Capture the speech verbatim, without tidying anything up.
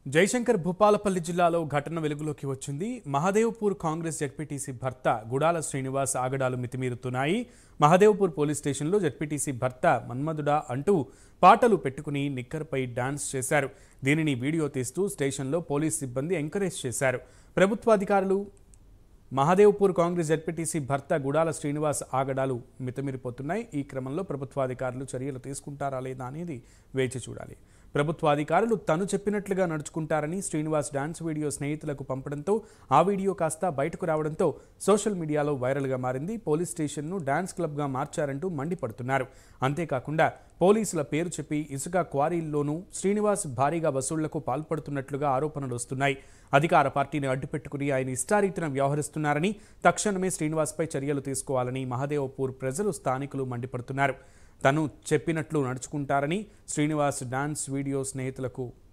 జయశంకర్ భూపాలపల్లి జిల్లాలో ఘటన వెలుగులోకి వచ్చింది. మహదేవ్పూర్ కాంగ్రెస్ జెడ్పీటీసీ భర్త గుడాల శ్రీనివాస్ ఆగడాలు మితిమీరుతున్నాయి. మహదేవ్పూర్ పోలీస్ స్టేషన్లో జెడ్పీటీసీ భర్త మన్మధుడా అంటూ పాటలు పెట్టుకుని నిక్కర్పై డాన్స్ చేశారు. దీనిని వీడియో తీస్తూ స్టేషన్లో పోలీస్ సిబ్బంది ఎంకరేజ్ చేశారు. ప్రభుత్వాధికారులు మహదేవ్పూర్ కాంగ్రెస్ జెడ్పీటీసీ భర్త గుడాల శ్రీనివాస్ ఆగడాలు మితిమీరిపోతున్నాయి. ఈ క్రమంలో ప్రభుత్వాధికారులు చర్యలు తీసుకుంటారా లేదా అనేది వేచి చూడాలి. ప్రభుత్వాధికారులు తను చెప్పినట్లుగా నడుచుకుంటారని శ్రీనివాస్ డాన్స్ వీడియో స్నేహితులకు పంపడంతో ఆ వీడియో కాస్త బయటకు రావడంతో సోషల్ మీడియాలో వైరల్గా మారింది. పోలీస్ స్టేషన్ను డాన్స్ క్లబ్గా మార్చారంటూ మండిపడుతున్నారు. అంతేకాకుండా పోలీసుల పేరు చెప్పి ఇసుక క్వారీల్లోనూ శ్రీనివాస్ భారీగా వసూళ్లకు పాల్పడుతున్నట్లుగా ఆరోపణలు వస్తున్నాయి. అధికార పార్టీని అడ్డుపెట్టుకుని ఆయన ఇష్టారీతిన వ్యవహరిస్తున్నారని, తక్షణమే శ్రీనివాస్పై చర్యలు తీసుకోవాలని మహదేవ్పూర్ ప్రజలు, స్థానికులు మండిపడుతున్నారు. తను చెప్పినట్లు నడుచుకుంటారని శ్రీనివాస్ డాన్స్ వీడియో స్నేహితులకు